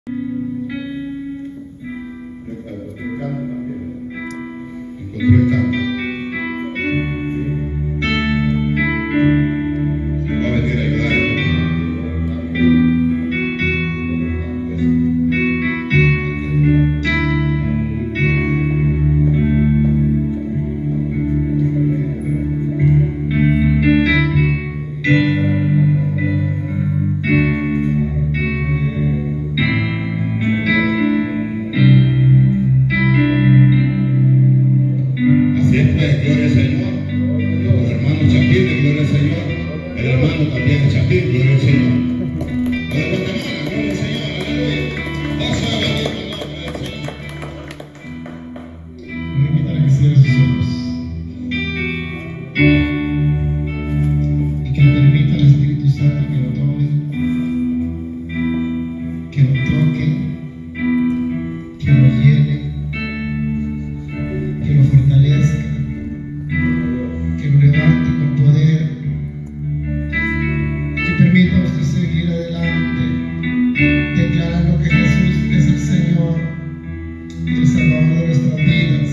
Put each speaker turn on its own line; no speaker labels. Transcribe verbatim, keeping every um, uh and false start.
Encontré el canto también. Encontré el canto. Se va a venir a ayudar. Gloria al Señor. Los hermanos Chapín, gloria al Señor. El hermano también Chapín, gloria al Señor. A ver, Guatemala, gloria al Señor, aleluya. Vamos a ver, gloria al Señor.
Voy a invitar a que cierre sus ojos y que le permita al Espíritu Santo que lo tome, que lo toque, que lo llene, que lo fortalezca, que lo levante con poder, que permita a usted seguir adelante, declarando que Jesús es el Señor y el Salvador de nuestras vidas.